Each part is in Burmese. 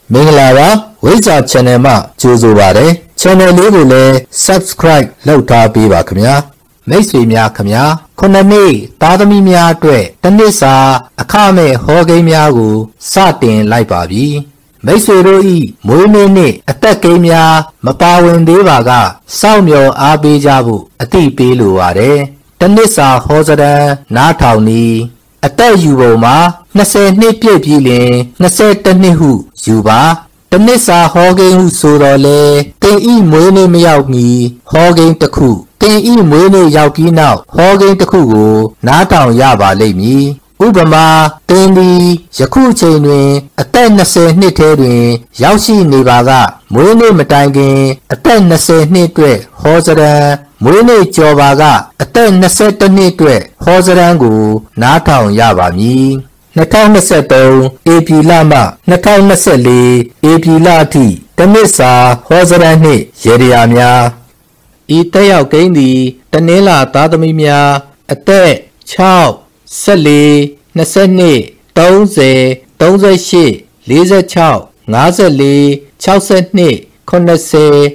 မင်္ဂလာပါဝိဇာ channel မှာကြိုဆိုပါရစေ channel လေးကိုလည်း subscribe လုပ်ထားပေးပါခင်ဗျာမိတ်ဆွေများခင်ဗျာခုနှစ်သားသမီးများအတွက်တစ်နှစ်စာအခမဲ့ဟောကိန်းများကိုစတင်လိုက်ပါပြီမိတ်ဆွေတို့ဤမွေးနေ့နှင့်အသက်ကိန်းများမပါဝင်သေးပါကစောင့်မျှော်အားပေးကြဖို့အသိပေးလိုပါတယ်တစ်နှစ်စာဟောစတမ်းနားထောင်နည်းအသက်ယူပုံမှာ20နှစ်ပြည့်ပြီလင်21နှစ်ဟုယူပါတနစ်စာဟောကိန်းဟုဆိုတော်လဲတင်ဤမွေးနေ့မရောက်မီဟောကိန်းတစ်ခုတင်ဤမွေးနေ့ရောက်ပြီးနောက်ဟောကိန်းတစ်ခုကိုနားထောင်ရပါလိမ့်မည်ဥပမာတင်သည်ယခုအချိန်တွင်အသက်20နှစ်ထဲတွင်ရောက်ရှိနေပါကမွေးနေ့မတိုင်ခင်အသက်20နှစ်အတွက်ဟောစရံမွေးနေ့ကျော်ပါကအသက်21နှစ်အတွက်ဟောစရံကိုနားထောင်ရပါမည်2023ဧပြီလမှ2024ဧပြီလအထိတနစ်စာဟောစရံနှင့်ရေဒီယာများဤတက်ရောက်ကိန်းသည်တနင်္လာသားသမီးများအသက်6 14 22 30 38 46 54 62 80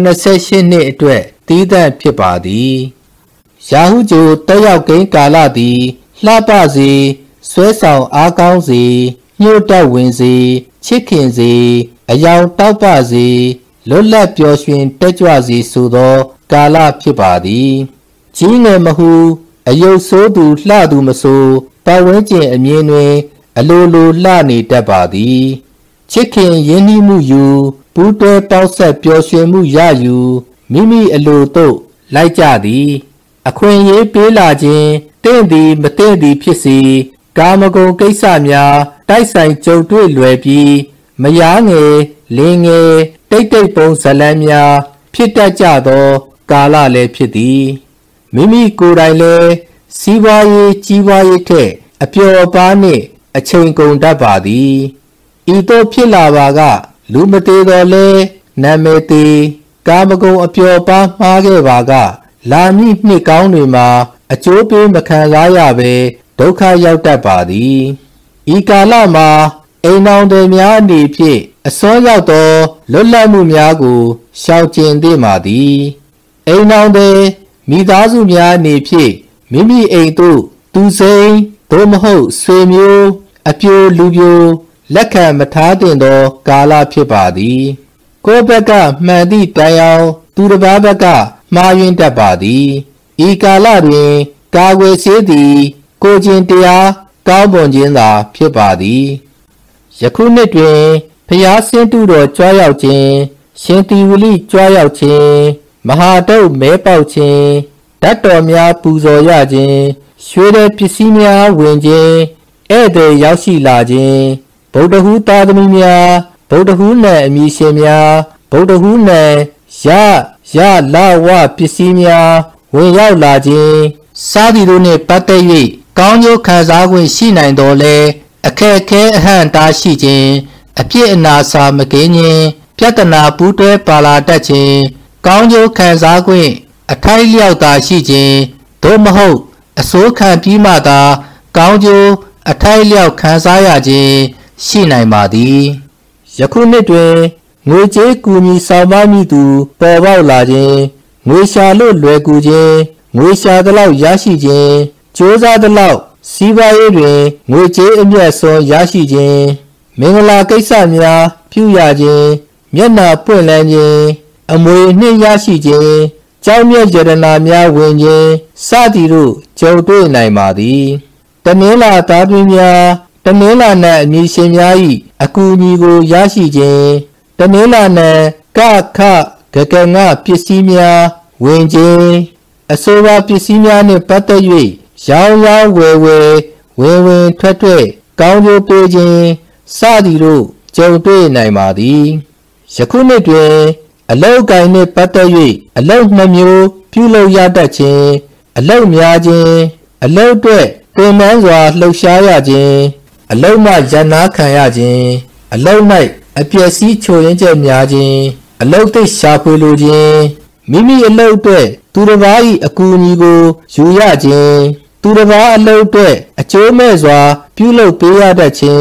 88နှစ်အတွက်တည်တံ့ဖြစ်ပါသည်ရာဟုကျိုတက်ရောက်ကိန်းကာလသည်လှပစေဆွဲဆောင်အားကောင်းစေညှို့တက်ဝင်စေချစ်ခင်စေအယောင်တောက်ပစေလွတ်လပ်ပျော်ရွှင်တက်ကြွစေဆိုသောကာလဖြစ်ပါသည်ကြီးငယ်မဟုအယုတ်ဆိုးသူလှသူမဆိုပတ်ဝန်းကျင်အမြင်တွင်အလိုလိုလှနေတတ်ပါသည်ချစ်ခင်ရင်းနှီးမှုယူပူးတွဲပေါင်းဆက်ပျော်ရွှင်မှုရယူမိမိအလိုသို့လိုက်ကြသည်အခွင့်အရေးပေးလာခြင်းတင့်သည်မတင့်သည်ဖြစ်စေကာမဂုဏ်ကိစ္စများတိုက်ဆိုင်ကြုံတွေ့လွယ်ပြီးမယားငယ်လင်းငယ်တိတ်တိတ်ပုံဇလန်းများဖြစ်တတ်ကြသောကာလလည်းဖြစ်သည်မိမိကိုယ်တိုင်လည်းစီးပွားရေးကြီးပွားရေးထက်အပျော်အပါးနှင့်အချိန်ကုန်တတ်ပါသည်ဤသို့ဖြစ်လာပါကလူမသေးတော်လဲနာမည်သေးကာမဂုဏ်အပျော်ပါးမှားခဲ့ပါကလာမည့်နှစ်ကောင်းတွေမှာအကျိုးပေးမခံစားရဘဲဒုက္ခရောက်တတ်ပါသည်ဤကာလမှာအိမ်တော်တွေများအနေဖြင့်အစောရောက်သောလွတ်လပ်မှုများကိုရှောင်ကျဉ်သင့်ပါသည်အိမ်တော်တွေမိသားစုများအနေဖြင့်မိမိအိမ်သို့သူစိမ်းသို့မဟုတ်ဆွေမျိုးအပြိုလူပြိုလက်ခံမထားသင့်သောကာလဖြစ်ပါသည်ကိုယ့်ဘက်ကမှန်သည့်တိုင်အောင်သူတစ်ပါးဘက်ကမှားယွင်းတတ်ပါသည်ဤကာလတွင်ကာကွယ်စေသည်ကိုကျင်တရားကောင်းမွန်ခြင်းသာဖြစ်ပါသည်ယခုနှစ်တွင်ဖျားဆင်းတုတော်ကြွားရောက်ခြင်းရှင်သီဝလိကြွားရောက်ခြင်းမဟာတုတ်မဲပေါက်ခြင်းဓာတ်တော်များပူဇော်ရခြင်းရွှေတဲ့ပစ္စည်းများဝင်ခြင်းဧည့်သည်ရောက်ရှိလာခြင်းဗုဒ္ဓဟူသားသမီးများဗုဒ္ဓဟူနံအမည်ရှင်များဗုဒ္ဓဟူနံရလဝပစ္စည်းများဝင်ရောက်လာခြင်းစသည်တို့နှင့်ပတ်သက်၍ကောင်းကျိုးခံစား권ရှိနိုင်တော်လဲအခက်အခဲအဟန့်တားရှိခြင်းအပြစ်အနာစာမကင်းခြင်းပြဿနာပူးတွဲပါလာတတ်ခြင်းကောင်းကျိုးခံစား권အထိုက်လျောက်သာရှိခြင်းသို့မဟုတ်အစိုးခံပြီးမှသာကောင်းကျိုးအထိုက်လျောက်ခံစားရခြင်းရှိနိုင်ပါသည်ယခုနှစ်တွင်ငွေကြေးကူညီဆောင်မမိသူပေါ်ပေါက်လာခြင်းငွေရှာလို့လွယ်ကူခြင်းငွေရှာသလောက်ရရှိခြင်းကြိုးစားသလောက်စီးပွားရေးတွင်ငွေကြေးအမြတ်စွန်းရရှိခြင်းမင်္ဂလာကိစ္စများပြုရခြင်းမျက်နှာပွင့်လန်းခြင်းအမွေနှင့်ရရှိခြင်းကြောင်းမြတ်ယတနာများဝင်ခြင်းစသည်တို့ကြုံတွေ့နိုင်ပါသည်တနင်္လာသားသမီးများတနင်္လာနံအမည်ရှင်များ၏အကူအညီကိုရရှိခြင်းတနင်္လာနံကခဂဂငပစ္စည်းများဝင်ခြင်းအဆိုပါပစ္စည်းများနှင့်ပတ်သက်၍ရောင်းဝယ်ဝင်ထွက်ကောင်းကျိုးပေးခြင်းစသည်တို့ကြုံတွေ့နိုင်ပါသည်ယခုနှစ်တွင်အလုပ်ကိုင်နှင့်ပတ်သက်၍အလုပ်နှမျိုးပြုလုပ်ရတတ်ခြင်းအလုပ်များခြင်းအလုပ်အတွက်ပင်ပန်းစွာလှုပ်ရှားရခြင်းအလုပ်မှရန်နာခံရခြင်းအလုပ်၌အပျက်စီးချို့ယွင်းချက်များခြင်းအလုပ်သိရှာဖွေလိုခြင်းမိမိအလုပ်အတွက်သူတစ်ပါး၏အကူအညီကိုယူရခြင်းသူတစ်ပါးအလုပ်အတွက်အကျိုးမဲ့စွာပြုလုပ်ပေးရတတ်ခြင်း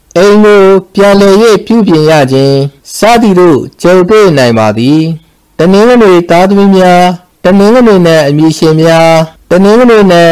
အိမ်ကိုပြန်လည်၍ပြုပြင်ရခြင်းစသည်တို့ကြုံတွေ့နိုင်ပါသည်တနင်္ဂနွေသားသမီးများတနင်္ဂနွေနှင့်အမည်ရှင်များတနင်္ဂနွေနှင့်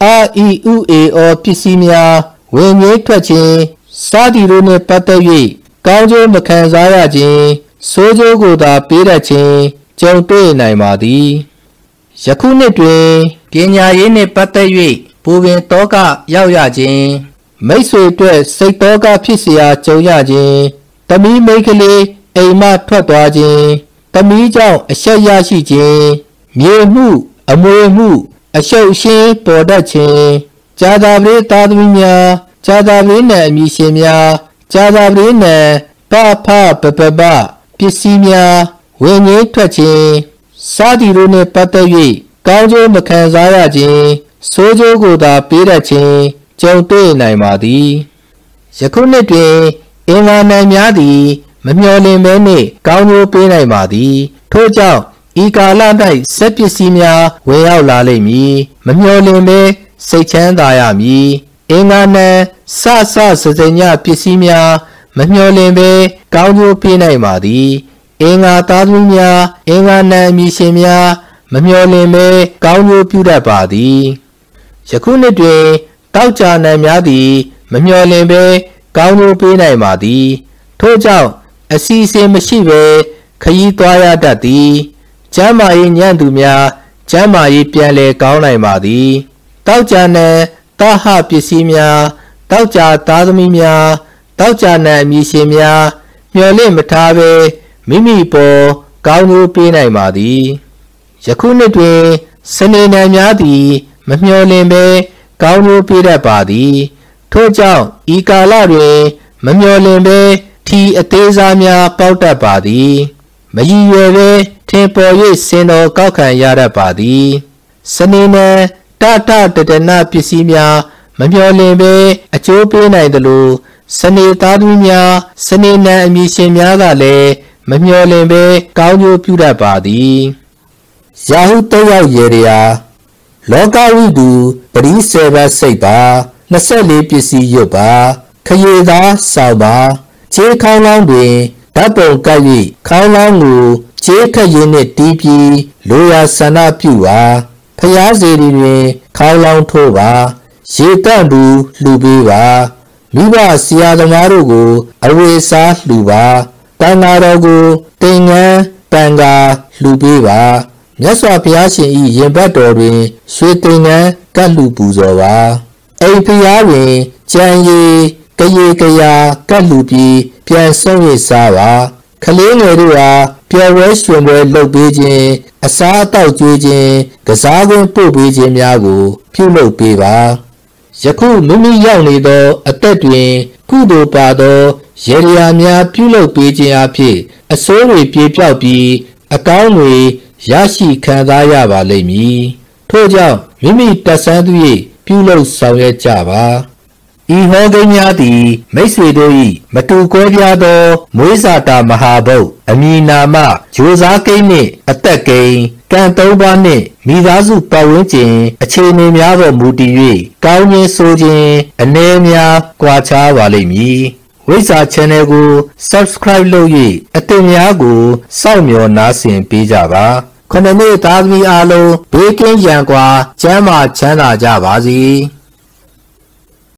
REUAO ပစ္စည်းများဝင်ငွေထွက်ခြင်းစသည်တို့နှင့်ပတ်သက်၍ကောင်းကျိုးမခံစားရခြင်းဆိုးကျိုးကိုသာပေးတတ်ခြင်းကြုံတွေ့နိုင်ပါသည်ယခုနှစ်တွင်ပညာရေးနှင့်ပတ်သက်၍ပူပင်တောကရောက်ရခြင်းမိတ်ဆွေအတွက်စိတ်တောကဖြစ်เสียကြုံရခြင်းတမီးမိန်းကလေးအိမ်မှထွက်သွားခြင်းတမီးကြောင့်အဆက်ရရှိခြင်းမြေမှုအမွေမှုအရှုပ်ရှင်းပေါ်တတ်ခြင်းဂျာသာပရိသားသမီးများဂျာသာပရိနဲ့အမည်ရှင်များဂျာသာပရိနဲ့ပပပပစ္စည်းများဝင်ငွေထွက်ခြင်းစသည်တို့နှင့်ပတ်သက်၍ကောင်းကျိုးမခံစားရခြင်းဆိုးကျိုးကိုသာပေးတတ်ခြင်းကြုံတွေ့နိုင်ပါသည်ယခုနှစ်တွင်အင်္ဂါနိုင်များသည်မမျှော်လင့်ဘဲနှင့်ကောင်းကျိုးပေးနိုင်ပါသည်ထို့ကြောင့်ဤကာလ၌စက်ပစ္စည်းများဝင်ရောက်လာလိမ့်မည်မမျှော်လင့်ဘဲစိတ်ချမ်းသာရမည်အင်္ဂါနိုင်စစညပစ္စည်းများမမျှော်လင့်ဘဲကောင်းကျိုးပေးနိုင်ပါသည်အင်္ဂါသားသမီးများအင်္ဂါနိုင်အမည်ရှင်များမမျှော်လင့်ဘဲကောင်းကျိုးပြုတတ်ပါသည်ယခုနှစ်တွင်တောက်ကြနိုင်များသည်မမျှော်လင့်ဘဲကောင်းကျိုးပေးနိုင်ပါသည်ထို့ကြောင့်အစီအစဉ်မရှိဘဲခရီးသွားရတတ်သည်ကျမ်းမာရေးညံ့သူများကျမ်းမာရေးပြန်လည်ကောင်းနိုင်ပါသည်တောက်ကြနိုင်တာဟပစ္စည်းများတောက်ကြသားသမီးများတောက်ကြနိုင်အမည်ရှင်များမျှော်လင့်မထားဘဲမိမိပေါ်ကောင်းကျိုးပေးနိုင်ပါသည်ယခုနှစ်တွင်စနေနိုင်များသည်မမျှော်လင့်ဘဲကောင်းကျိုးပေးတတ်ပါသည်ထို့ကြောင့်ဤကာလတွင်မမျှော်လင့်ဘဲထီအသေးစားများပေါက်တတ်ပါသည်မရည်ရွယ်ဘဲထင်ပေါ်၍စင်တော်ကောက်ခံရတတ်ပါသည်စနေနိုင်တတနပစ္စည်းများမမျှော်လင့်ဘဲအကျိုးပေးနိုင်သလိုစနေသားသမီးများစနေနိုင်အမည်ရှင်များကလည်းမမျှော်လင့်ဘဲကောင်းကျိုးပြုတတ်ပါသည်ရာဟုတက်ရောက်ရေရာလောကဝိတုပရိစေဘစိတ်ပါ24ပစ္စည်းရုပ်ပါခရေသာဆောင်ပါခြေခေါင်းလောင်းတွင်ဓာတ်ပုံကပ်၍ခေါင်းလောင်းကိုခြေခက်ရည်နှင့်တီးပြီးလိုရာဆန္ဒပြုပါဖျားစီတွင်ခေါင်းလောင်းထိုးပါရေတန့်ဘူးလှူပေးပါမိဘဆရာသမားတို့ကိုအဝေစားလှူပါတန်ဃာတော်ကိုတင်ငန်းတန်ဃာလှူပေးပါမြတ်စွာဘုရားရှင်၏ရင်ဘတ်တော်တွင်ရွှေတင်ငန်းကပ်လှူပူဇော်ပါအိမ်ဖျားတွင်ကြံရည်ကရေကရာကပ်လှူပြီးပြန်ဆုံးရစားပါခလေးငယ်တို့ဟာပျော်ပွဲရွှင်ပွဲလုပ်ပေးခြင်းအစားအသောက်ကျွေးခြင်းကစားကွင်းပို့ပေးခြင်းများကိုပြုလုပ်ပေးပါယခုမိမိရောက်နေသောအသက်တွင်ကုသိုလ်ပါသောရေရာများပြုလုပ်ပေးခြင်းအဖြစ်အစိုးတွေပြေပြောက်ပြီးအကောင်းတွေရရှိခံစားရပါလိမ့်မည်ထို့ကြောင့်မိမိတတ်ဆန်းသူ၏ပြုလုပ်ဆောင်ရွက်ကြပါဤဟောကိန်းများသည်မိတ်ဆွေတို့၏မတူကွဲပြားသောမွေးစာတာမဟာဘုတ်အမည်နာမဂျိုစားကိန်းနှင့်အသက်ကိန်းကံ၃ပါးနှင့်မိသားစုပတ်ဝန်းကျင်အခြေအနေများပေါ်မူတည်၍ကောင်းခြင်းဆိုခြင်းအနေများကွာခြားပါလိမ့်မည်ဝိဇ္ဇာ channel ကို subscribe လုပ်၍အသစ်များကိုစောင့်မျှော်နားဆင်ပေးကြပါခொနစ်သားသမီးအားလုံးဘေးကင်းရန်ကွာကျန်းမာချမ်းသာကြပါစေ